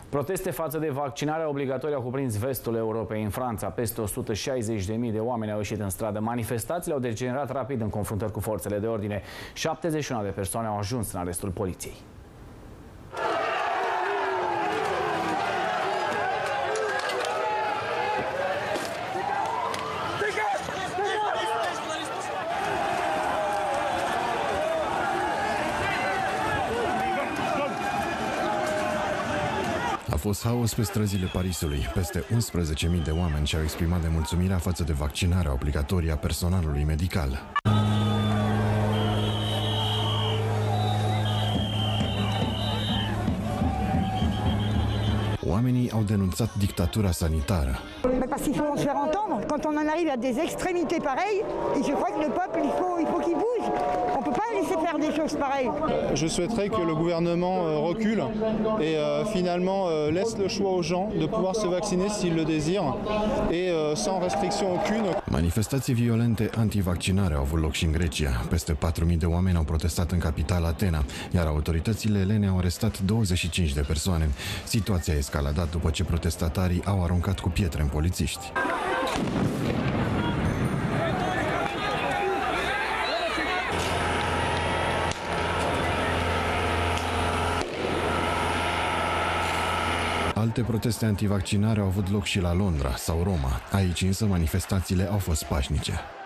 Proteste față de vaccinarea obligatorie au cuprins vestul Europei. În Franța, peste 160.000 de oameni au ieșit în stradă. Manifestațiile au degenerat rapid în confruntări cu forțele de ordine. 71 de persoane au ajuns în arestul poliției. A fost haos pe străzile Parisului. Peste 11.000 de oameni și-au exprimat nemulțumirea față de vaccinarea obligatorie a personalului medical. Oamenii au denunțat dictatura sanitară. Parce qu'il faut se faire entendre. Quand on en arrive à des extrémités pareilles, et je crois que le peuple, il faut qu'il bouge. On ne peut pas laisser faire des choses pareilles. Je souhaiterais que le gouvernement recule et finalement laisse le choix aux gens de pouvoir se vacciner s'ils le désirent et sans restriction aucune. Manifestații violente antivaccinare au avut loc și în Grecia. Peste 4.000 de oameni au protestat în capitala Atena, iar autoritățile elene au arestat 25 de persoane. Situația a escaladat după ce protestatarii au aruncat cu pietre în polițiști. Alte proteste antivaccinare au avut loc și la Londra sau Roma. Aici însă manifestațiile au fost pașnice.